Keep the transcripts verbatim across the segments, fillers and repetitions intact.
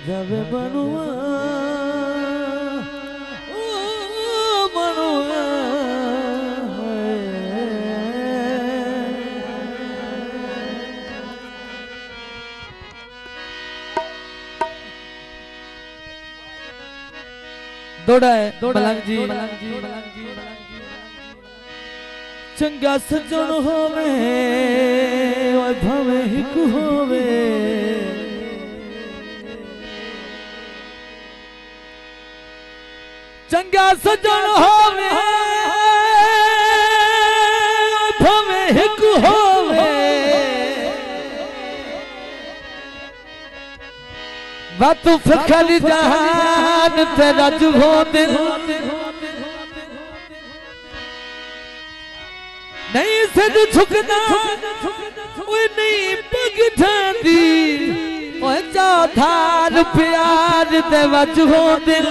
जावे मनुआ ओ मनुआ दौड़ा है मलंग जी चंगा सजन होवे भावे हिक होवे चंगा सजन होवे भावे हिक होवे बातू फखली जहान तेरा जुहो दिल नहीं से झुकना वो नहीं पग ठांदी वो चौधार प्यार तेरा जुहो दिल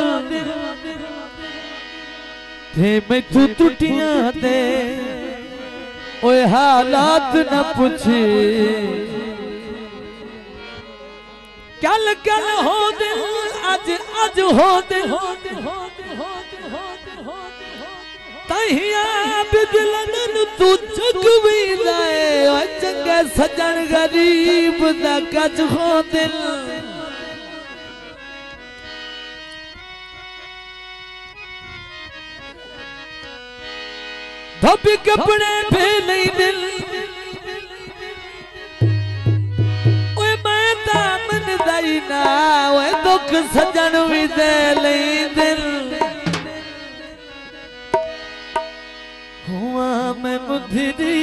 थे मैं तू टूटियां दे ओए हालात न पूछे कल कल हो दिल आज आज हो दिल तहिया बिजलन तू चुकवी लाए चंगा सजन गरीब दा कज हो दिल धोबी कपड़े पे नहीं दिल ना वो दुख सजन भी दे नहीं दिल हुआ मैं बुद्धि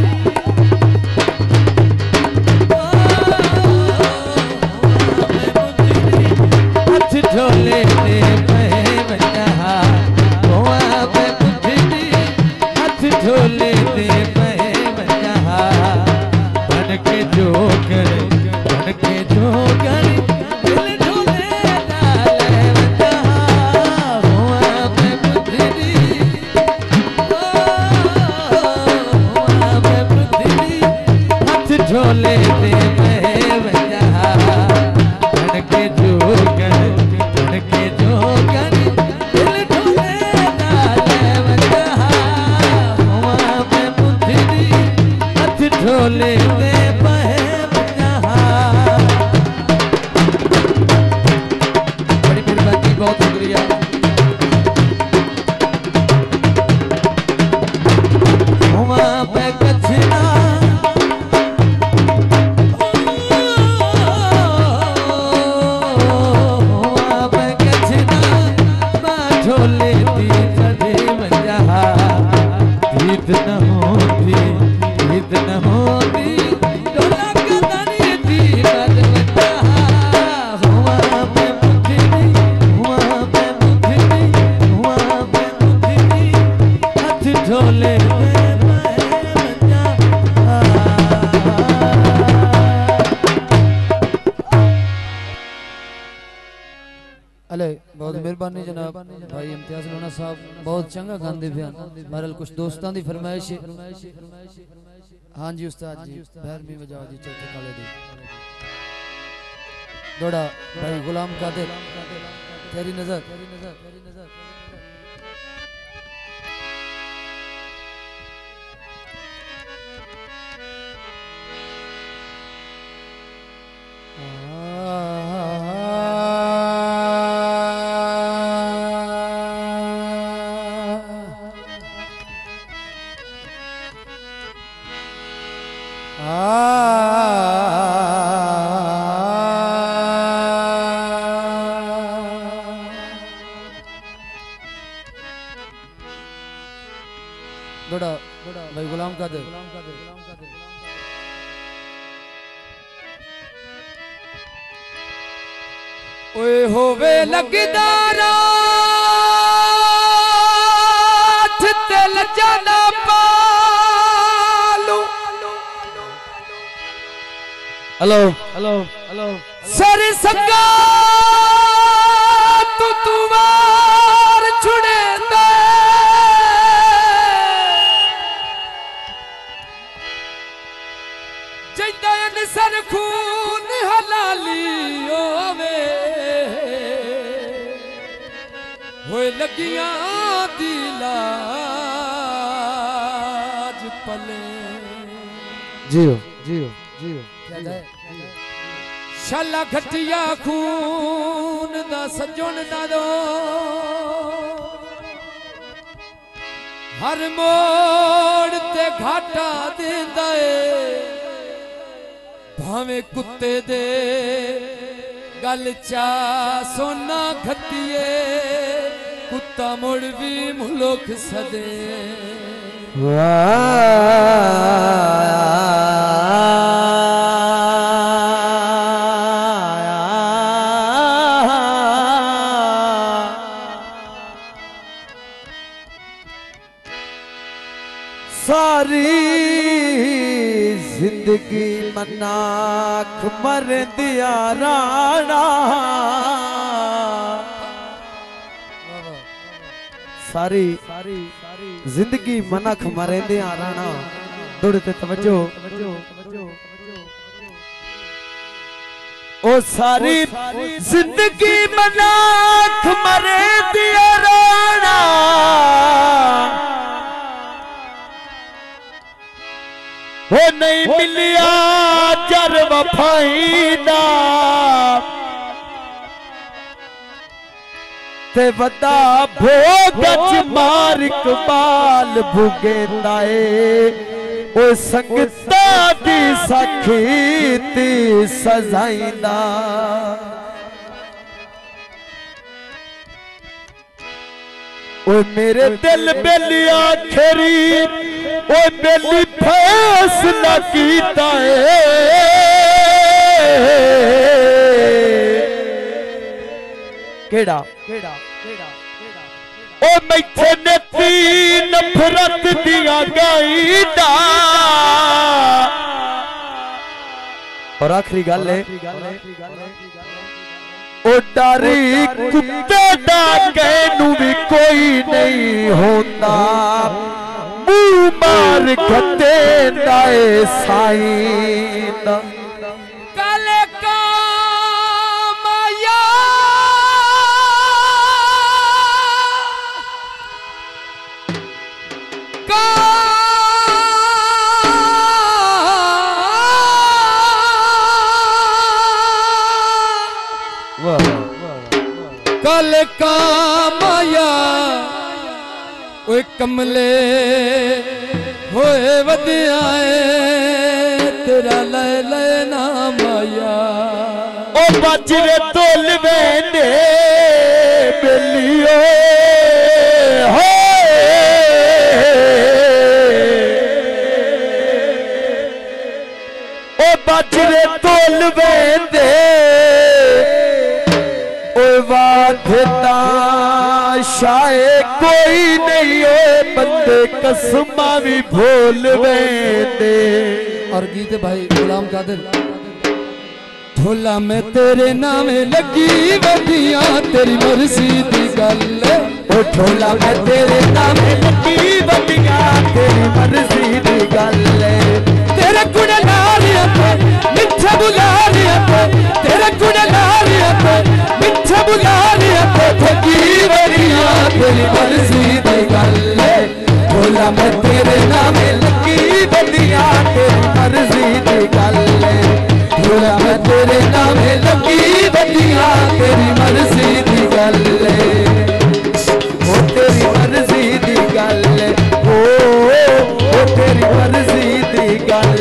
हाथ झोले दे मैं हुआ मैं बुद्धि हाथ झोले दे मैं बन के जो कर बन के जो कर झोले दे मैं बजा बन के जो कर बन के जो कर दिल झोले डाले बजा हुआ मैं बुद्धि हाथ झोले दे मैं बजा बड़ी मेहरबानी बहुत शुक्रिया हुआ मैं कछना ईद न होती ईद न होती डोला कदनी थी बदवता हुआ मैं बुद्धि हुआ मैं बुद्धि हुआ मैं बुद्धि हाथ झोले दे मैं बजा अले बहुत मेहरबानी जनाब भाई इम्तियाज लोना साहब बहुत चंगा गांदे बयान बहरहाल कुछ दोस्तों की फरमाइश है हाँ जी उस्ताद जी बहरवीं बजाओ जी चौथे काले दी दौड़ा भाई गुलाम कादिर तेरी नजर दौड़ा भाई गुलाम कादिर ओए होवे लगदारा तेल जाना पालू हेलो हेलो हेलो सारे संगा तू तुम्हार छुड़े दे जैदा सर खून हलाली ओवे लगियां दी लाज पले जियो जियो जियो शाला घटिया खून दा सजन दा दो हर मोड़ ते घाटा देंदा ए भावे कुत्ते दे गल चा सोना घटिए कुत्ता मुड़ भी मुल्क सदे सारी जिंदगी मनाख मर दिया राणा सारी जिंदगी मनाख मरे दिया राणा दौड़ते तवज्जो ओ सारी जिंदगी मनाख मरे दिया राणा वो नहीं मिलिया जर वफाईदा ते वदा भोगच मार इकबाल भुगेंदाए ओ संगता दी सखी ती सजाईंदा ओ मेरे दिल बेली आखरी ओ बेली फैसला कीता है केड़ा ओ मैथे ने तीन नफरत दिया गाईदा और आखिरी गल है ओ डरी कुत्ते दा कहनू भी कोई नहीं होता मुंह मार खते दाए साईं काले का माया का कल का माया ओए कमले होए वधियाए तेरा ले ले ना माया ओ बजरे तोल वेंदे बेलियो हो ओ बजरे तोल वेंदे वादा शाये कोई नहीं हो बंदे कसमा भी भूल वेंदे और गीत भाई गुलाम कादिर ढोला में तेरे नामे लगी वधिया तेरी मर्जी दी गल ओ ढोला में तेरे नामे लगी वधिया तेरी मर्जी दी गल तेरे कुड़े लालिया पे मिठा बुलालिया पे तेरे कुड़े लालिया पे मिठा बुलालिया पे ठगी वधिया तेरी मर्जी दी गल ढोला में तेरे नामे लगी वधिया तेरी मर्जी दी गल ढोला में तेरे नामे लगी वधिया तेरी मर्जी दी गल ओ तेरी मर्जी दी गल ओ ओ तेरी मर्जी दी गल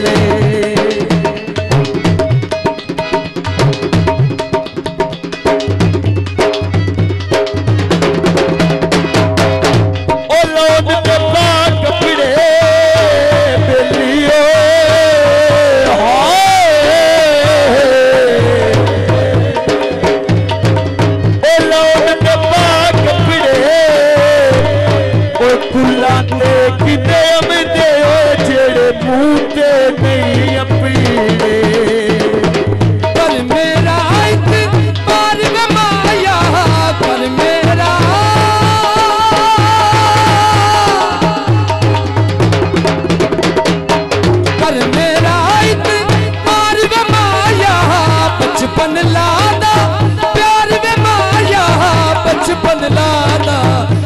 बचपन लादा प्यार में माया बचपन लादा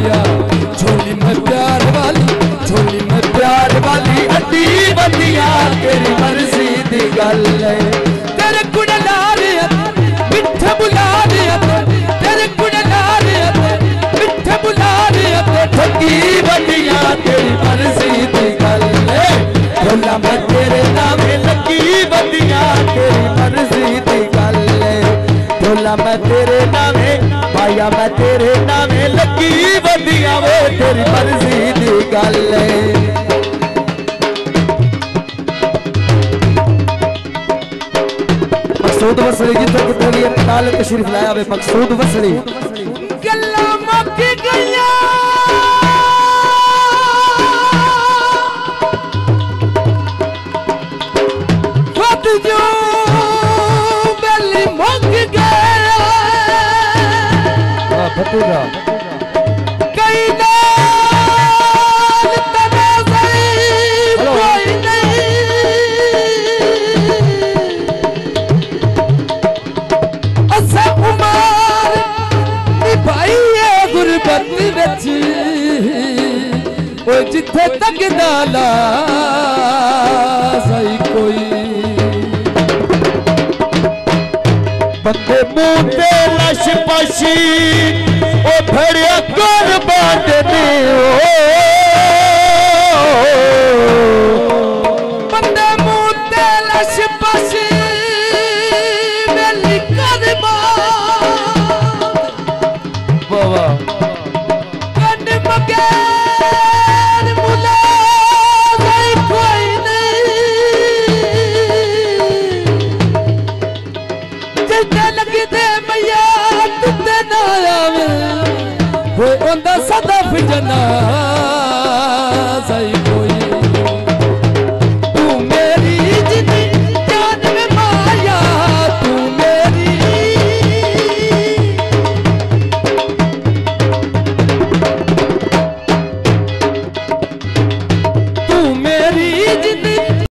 भैया झोली में प्यार वाली झोली में प्यार वाली अड्डी बंदिया तेरी मर्जी दी गल है तेरे गुण ला मिठे बुला तेरे गुण ला मिठे बुला ठगी बंदिया तेरी मर्जी दी गल है ढोला मैं तेरे नामे लगी बंदिया तेरी मर्जी दी गल है ढोला मैं तेरे नामे भाइया मैं तेरे नामे लगी बंदिया वो तेरी मर्जी दी गल है मकसूद वसली जिथे कितने भी नाल तशरीफ लाया वे मकसूद वसली गल्ला मुक गईया फत जो बेली मुक गया हां फतेगा कई नाल तनाज़ई कोई नहीं असा उमर निभाई है गुरबत विच ओ जिथे तक नाला सही कोई बंदे मुंह ते लश पशी ओ भड़िया कर बांधने बंदे मुंह ते लश पशी मेली कर बाबा कन मगैर मुला कोई नहीं जिथे लगी दे मैया तुते ना आवे वो ओंदा सदा फिजना